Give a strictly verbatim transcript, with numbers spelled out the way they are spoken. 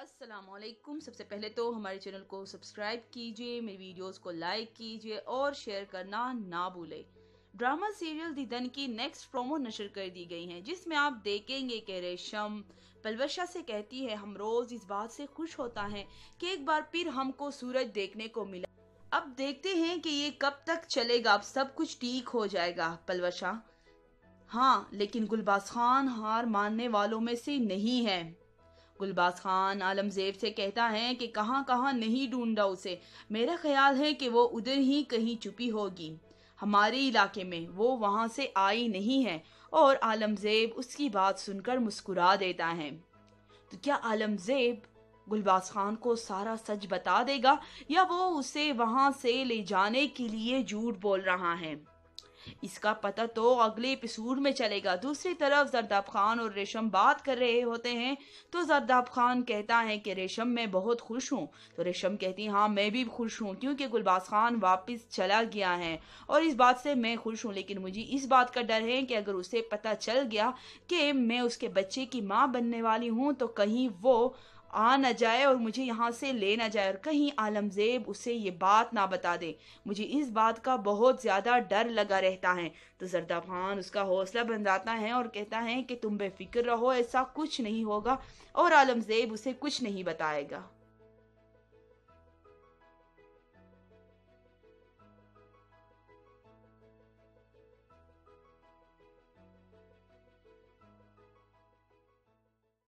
अस्सलाम वालेकुम। सबसे पहले तो हमारे चैनल को सब्सक्राइब कीजिए, मेरी वीडियोस को लाइक कीजिए और शेयर करना ना भूलें। ड्रामा सीरियल दीदन की नेक्स्ट प्रोमो नशर कर दी गई है, जिसमें आप देखेंगे कि रेशम पलवशा से कहती है हम रोज इस बात से खुश होता है कि एक बार फिर हमको सूरज देखने को मिला। अब देखते हैं कि ये कब तक चलेगा, अब सब कुछ ठीक हो जाएगा। पलवशा हाँ, लेकिन गुलबाज खान हार मानने वालों में से नहीं है। गुलबाज खान आलमजेब से कहता है कि कहां कहां नहीं ढूंढा उसे, मेरा ख्याल है कि वो उधर ही कहीं छुपी होगी हमारे इलाके में, वो वहां से आई नहीं है। और आलमजेब उसकी बात सुनकर मुस्कुरा देता है। तो क्या आलमजेब गुलबाज खान को सारा सच बता देगा या वो उसे वहां से ले जाने के लिए झूठ बोल रहा है? इसका पता तो अगले एपिसोड में चलेगा। दूसरी तरफ जरदाब खान और रेशम बात कर रहे होते हैं, तो जरदाब खान कहता है कि रेशम मैं बहुत खुश हूँ। तो रेशम कहती है हाँ मैं भी खुश हूँ, क्योंकि गुलबाज खान वापस चला गया है और इस बात से मैं खुश हूँ। लेकिन मुझे इस बात का डर है कि अगर उसे पता चल गया कि मैं उसके बच्चे की माँ बनने वाली हूँ तो कहीं वो आ न जाए और मुझे यहाँ से ले न जाए, और कहीं आलमजेब उसे ये बात ना बता दे। मुझे इस बात का बहुत ज्यादा डर लगा रहता है। तो जरदाब खान उसका हौसला बंधाता है और कहता है कि तुम बेफिक्र रहो, ऐसा कुछ नहीं होगा और आलमजेब उसे कुछ नहीं बताएगा।